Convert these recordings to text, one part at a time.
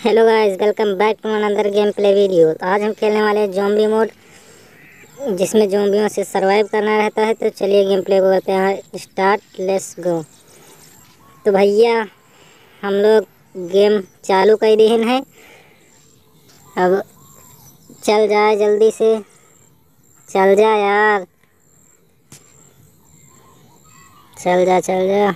Hello guys, welcome back to another gameplay video. तो आज हम खेलने वाले हैं ज़ॉम्बी मोड, जिसमें ज़ॉम्बियों से सरवाइव करना रहता है। तो चलिए गेम प्ले को करते हैं स्टार्ट, लेट्स गो। तो भैया हम लोग गेम चालू कर दिए हैं। अब चल जाए, जल्दी से चल जा यार, चल जा चल जा।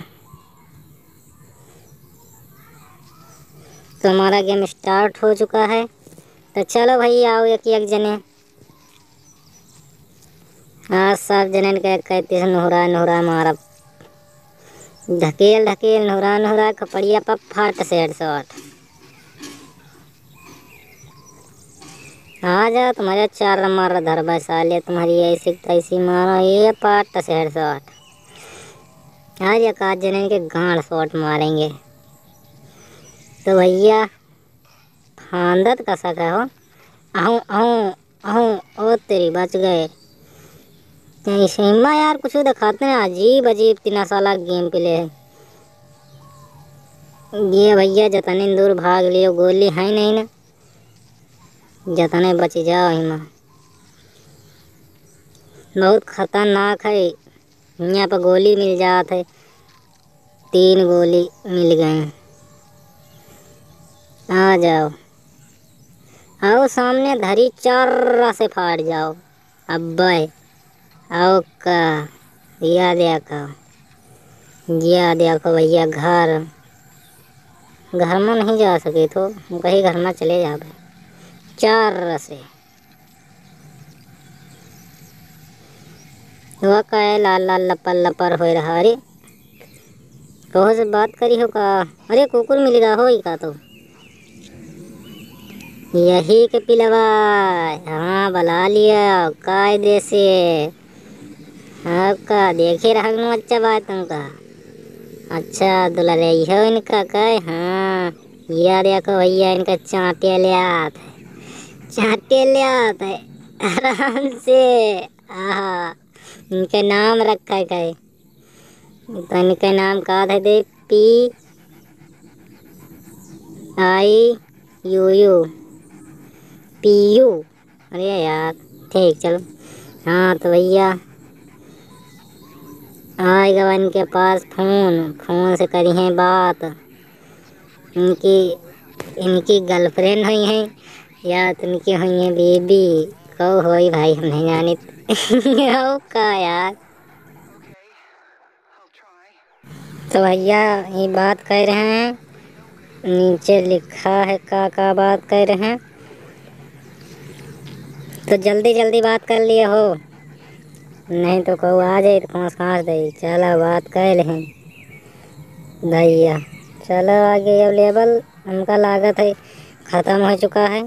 तो हमारा गेम स्टार्ट हो चुका है। तो चलो भाई आओ, एक एक जने। हाँ, सब जने कहते नोहरा नोहरा मारा, ढकेल ढकेल नोहरा नोहरा कपड़िया पर फाट से हेडशॉट। आ जा, तुम्हारे चार मार धर बसाले, तुम्हारी ऐसी तैसी मारो ये पाट से हेडशॉट। आज एक आध जने के गांड शॉट मारेंगे। तो भैया फांदत कसा का हो, आहूँ आहूँ आहूँ, ओ तेरी बच गए। सीमा यार कुछ दिखाते हैं, अजीब अजीब तीना साला गेम प्ले है ये भैया। जतने दूर भाग लियो, गोली है नहीं ना, जतने बच जाओ हिमा। बहुत खतरनाक है, यहाँ पर गोली मिल जात है, 3 गोली मिल गए। आ जाओ आओ सामने, धरी चार से फाड़ जाओ। अब्बे आओ का दिया देखो, दिया देखो भैया। घर में नहीं जा सके तो कहीं घर में चले जाओ। चार से वह का है, लाल लाल लपर लपर हो रहा। अरे कहो से बात करी हो का? अरे कुकुर मिल रहा हो का? तो यही के पिलवा। हाँ बुला लिया कायदे से। आपका देखे रहना अच्छा बात तुमका। अच्छा दुलारे हो इनका कहे। हाँ यह देखो भैया, इनका चांटे ले आते है, चांटे ले आते है आराम से। आहा, इनका नाम रखा है कहे, तो इनका नाम का दे PIUU, PU। अरे यार ठीक चलो। हाँ तो भैया आएगा इनके पास फोन से करी है बात। इनकी इनकी गर्लफ्रेंड हुई हैं या तो इनकी हुई हैं बेबी, कहो होई भाई हम नहीं जाने। हो का यार। तो भैया ये बात कर रहे हैं, नीचे लिखा है का बात कर रहे हैं। तो जल्दी जल्दी बात कर लिए हो, नहीं तो कहो आ जाए तो खाँस दे। चलो बात कर रहे भैया। चलो आगे, अब लेवल उनका लागत है ख़त्म हो चुका है।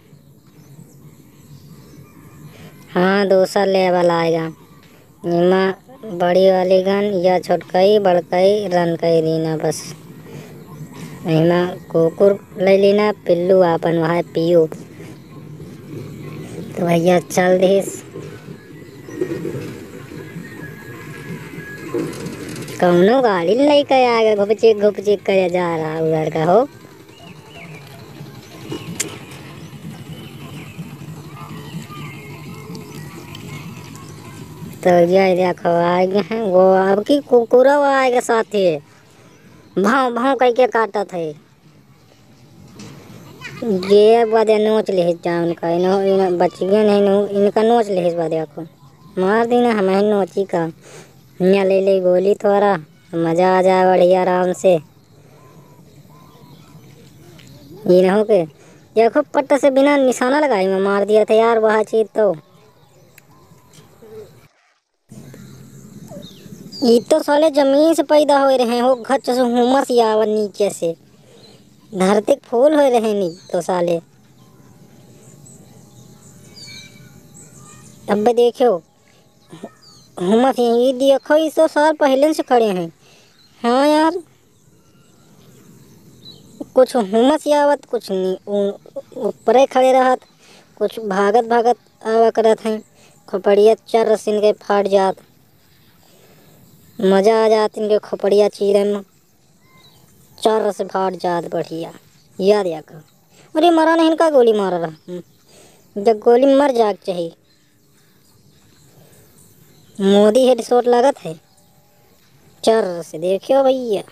हाँ दूसरा लेवल आएगा। इमा बड़ी वाली गन या छोटकई बड़कई रन कई देना बस। इमा कुकुर ले लेना, पिल्लू आपन वहाँ पियो। तो भैया चल दिस, कौनो गाड़ी लेकर आ गया, घुपचिक कर जा रहा उधर का हो। तो ये देखो आएंगे हैं वो, अब की कुकुरा आएगा साथ ही, भाव भाव करके काटा थे। ये बदे नोच ले जा उनका, इन बच गया नहीं, इनका नोच ले बदे को मार देना हमें नोची का। यहाँ ले ले गोली थोड़ा, मज़ा आ जाए बढ़िया आराम से। ये ना हो के देखो पट्टा से बिना निशाना लगाई मैं मार दिया था यार वह चीज। तो ये तो साले जमीन से पैदा हो रहे हैं, हो घच से हुमस या नीचे से धरती फूल हो रहे नहीं तो साले। अब देखो हुमस ये देखो, 100 साल पहले से खड़े हैं। हाँ यार कुछ हुमस आवत, कुछ ऊपर खड़े रहत, कुछ भागत भागत आवा करत हैं। खोपड़िया चर सिन के फाट जात, मज़ा आ जात इनके खोपड़िया चीरे में, चर से फाट जात बढ़िया। याद या कर अरे मरा नहीं, इनका गोली मार रहा। जब गोली मर जाग चाहिए। मोदी हेडशॉट लागत है। चर से देखियो भैया,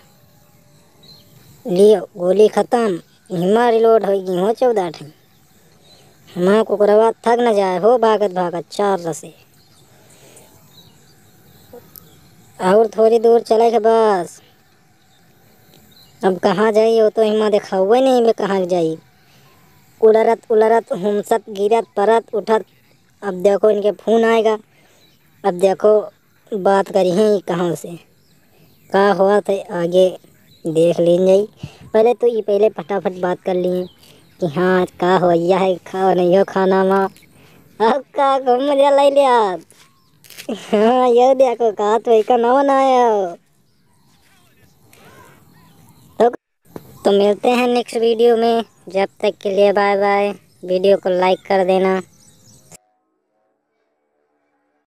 लियो गोली खत्म। हिमा रिलोड होगी हो 14 ठन। हमारा कुकरवा थक न जाए हो भागत भागत 4 से। और थोड़ी दूर चले के बस। अब कहाँ जाई वो तो हिमा देखा हुआ नहीं, मैं कहाँ जाई। उलरत उलरत हुमसत गिरत परत उठत। अब देखो इनके फोन आएगा। अब देखो बात करी है कहाँ से, का हुआ था आगे देख लीजिए। पहले तो ये पहले फटाफट बात कर लिए कि हाँ का हो है, खाओ नहीं हो खाना माँ। अब का मजा ले लिया। हाँ ये देखो कहा तो एक नवा ना आया। तो, तो मिलते हैं नेक्स्ट वीडियो में। जब तक के लिए बाय बाय। वीडियो को लाइक कर देना।